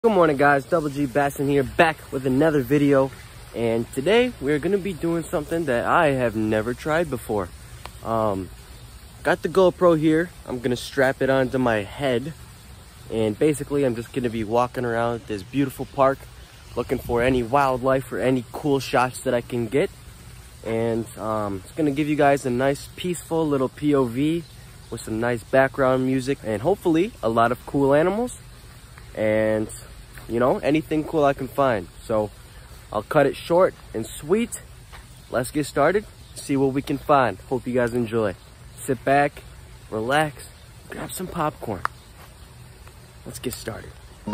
Good morning guys, Double G Bassin here, back with another video. And today we're going to be doing something that I have never tried before. Got the GoPro here. I'm going to strap it onto my head. And basically I'm just going to be walking around this beautiful park, looking for any wildlife or any cool shots that I can get. And it's going to give you guys a nice peaceful little POV with some nice background music. And hopefully a lot of cool animals. And you know, anything cool I can find. So I'll cut it short and sweet. Let's get started, see what we can find. Hope you guys enjoy. Sit back, relax, grab some popcorn. Let's get started.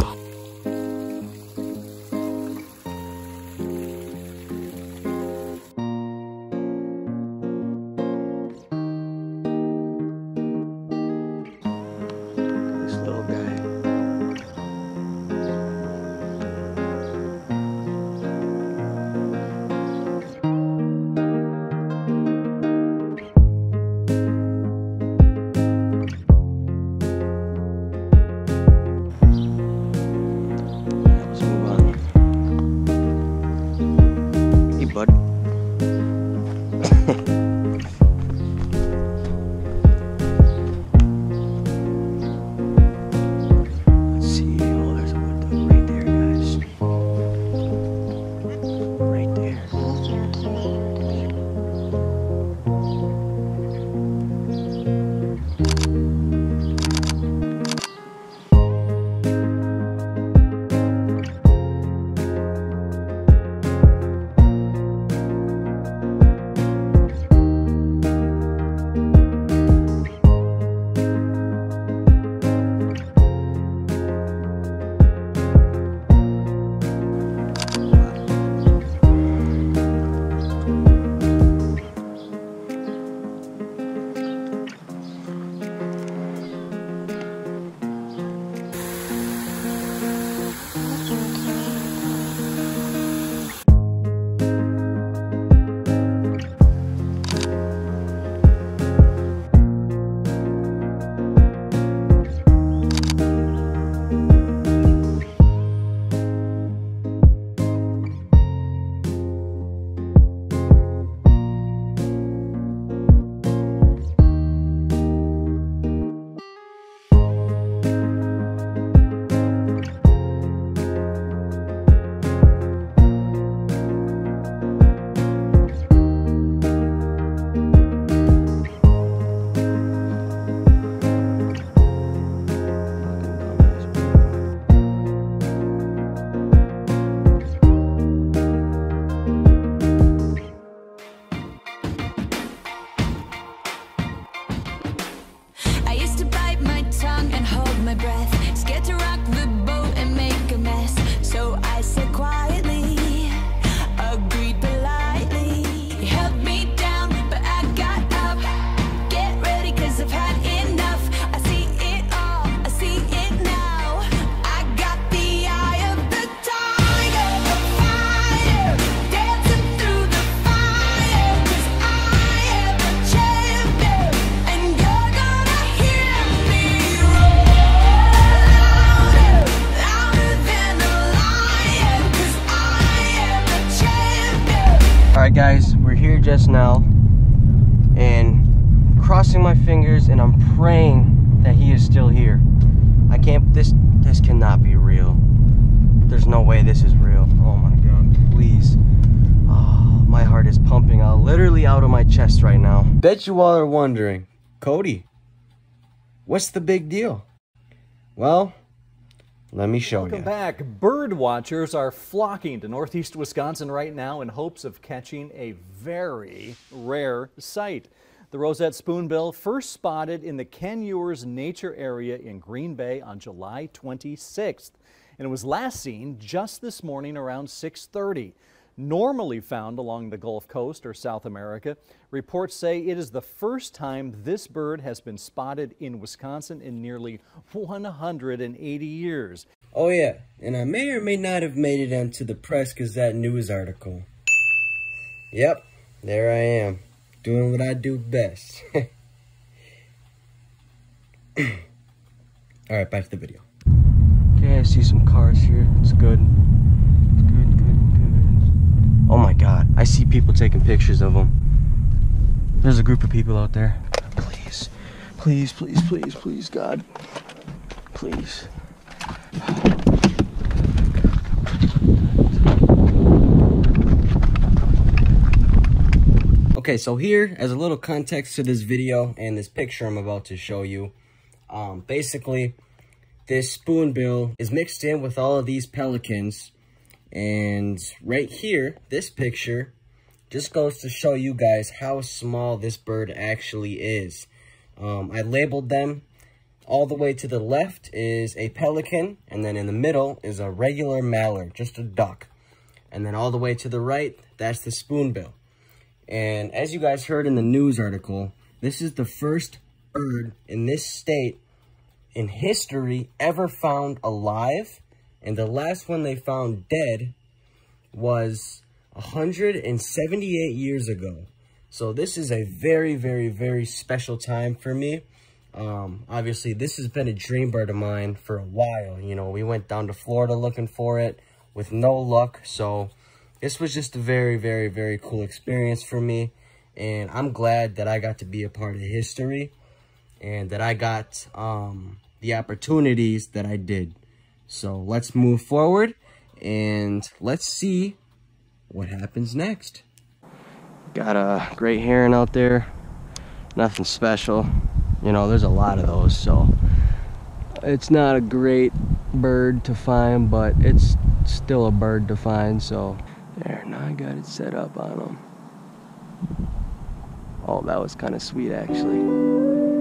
Alright guys, we're here just now and crossing my fingers, and I'm praying that he is still here. I can't, this cannot be real. There's no way this is real. Oh my god, please. Oh, my heart is pumping out literally out of my chest right now. Bet you all are wondering, Cody, what's the big deal? Well, let me show you. Welcome back. Bird watchers are flocking to northeast Wisconsin right now in hopes of catching a very rare sight. The Roseate Spoonbill first spotted in the Ken Ewers Nature Area in Green Bay on July 26th. And it was last seen just this morning around 6:30. Normally found along the Gulf Coast or South America, reports say it is the first time this bird has been spotted in Wisconsin in nearly 180 years. Oh yeah, and I may or may not have made it onto the Press Gazette news article. Yep, there I am, doing what I do best. Alright, back to the video. Okay, Okay, I see some cars here. It's good. It's good, good, good. Oh my God, I see people taking pictures of them. There's a group of people out there. Please, please, please, please, please, God. Please. Okay, so here, as a little context to this video and this picture I'm about to show you, basically, this spoonbill is mixed in with all of these pelicans, and right here, this picture just goes to show you guys how small this bird actually is. I labeled them. All the way to the left is a pelican, and then in the middle is a regular mallard, just a duck. And then all the way to the right, that's the spoonbill. And as you guys heard in the news article, this is the first bird in this state in history ever found alive. And the last one they found dead was 178 years ago. So this is a very, very, very special time for me. Obviously, this has been a dream bird of mine for a while. You know, we went down to Florida looking for it with no luck. So this was just a very, very, very cool experience for me. And I'm glad that I got to be a part of history and that I got the opportunities that I did. So let's move forward and let's see what happens next. Got a great heron out there. Nothing special. You know, there's a lot of those, so it's not a great bird to find, but it's still a bird to find. So there, now I got it set up on them. Oh, that was kind of sweet, actually.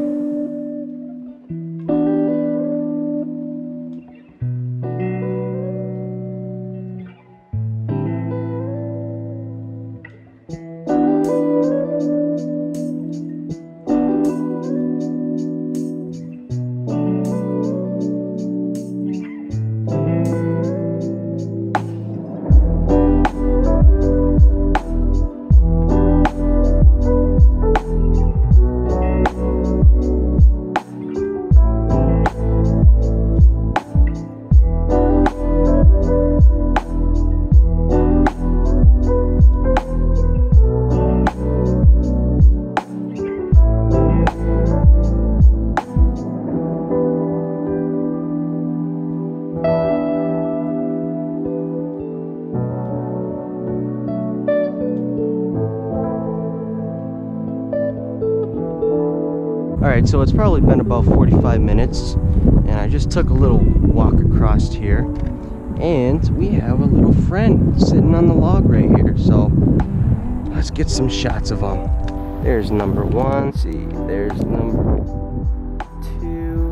Alright, so it's probably been about 45 minutes, and I just took a little walk across here, and we have a little friend sitting on the log right here, so let's get some shots of him. There's number one, see, there's number two,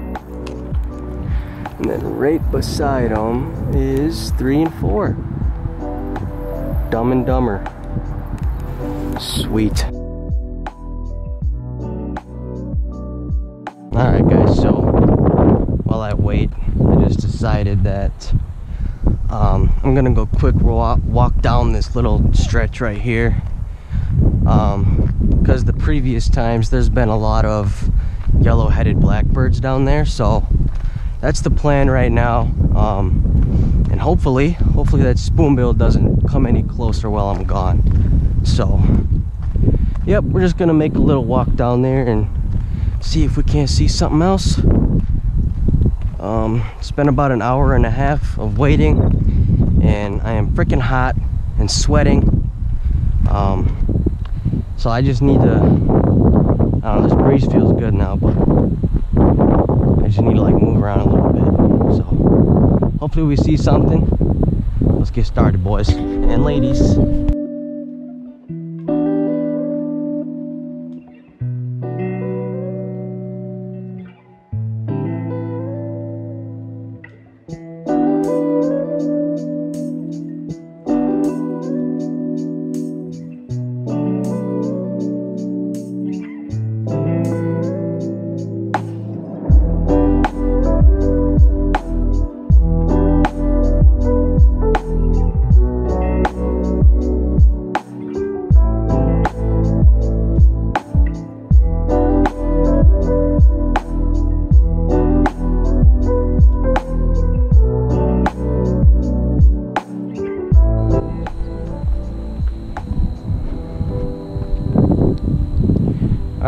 and then right beside him is 3 and 4. Dumb and Dumber. Sweet. Alright guys, so while I wait, I just decided that I'm gonna go quick walk down this little stretch right here, because the previous times there's been a lot of yellow-headed blackbirds down there, so that's the plan right now. And hopefully that spoonbill doesn't come any closer while I'm gone. So yep, we're just gonna make a little walk down there and see if we can't see something else. It's been about an hour and a half of waiting, and I am freaking hot and sweating. So I just need to, I don't know, this breeze feels good now, but I just need to like move around a little bit. So hopefully we see something. Let's get started, boys and ladies.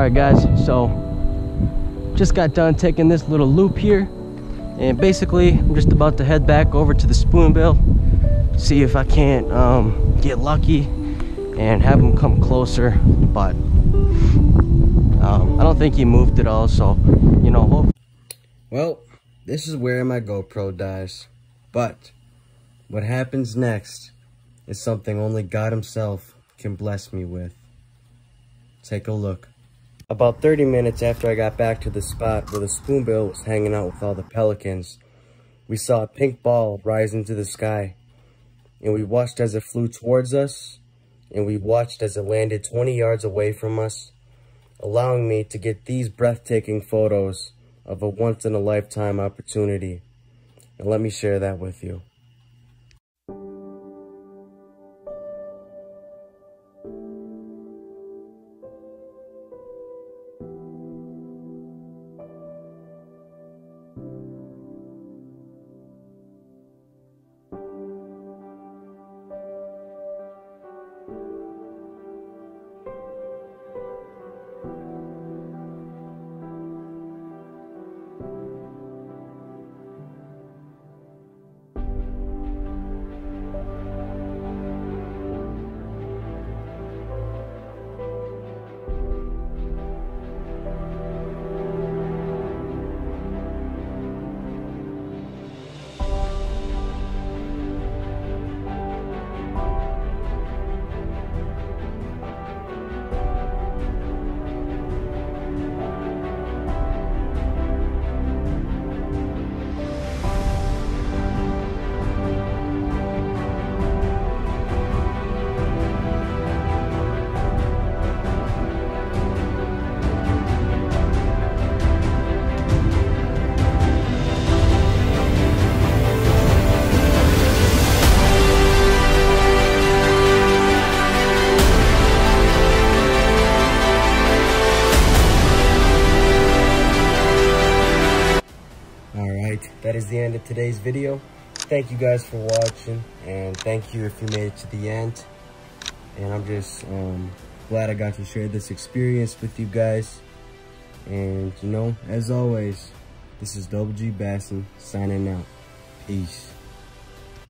Alright guys, so just got done taking this little loop here, and basically I'm just about to head back over to the Spoonbill, see if I can't get lucky and have him come closer, but I don't think he moved at all, so you know. Well, this is where my GoPro dies, but what happens next is something only God himself can bless me with. Take a look. About 30 minutes after I got back to the spot where the Spoonbill was hanging out with all the pelicans, we saw a pink ball rise into the sky, and we watched as it flew towards us, and we watched as it landed 20 yards away from us, allowing me to get these breathtaking photos of a once-in-a-lifetime opportunity. And let me share that with you. That is the end of today's video. Thank you guys for watching, and thank you if you made it to the end. And I'm just glad I got to share this experience with you guys. And you know, as always, this is Double G Bassin signing out. Peace.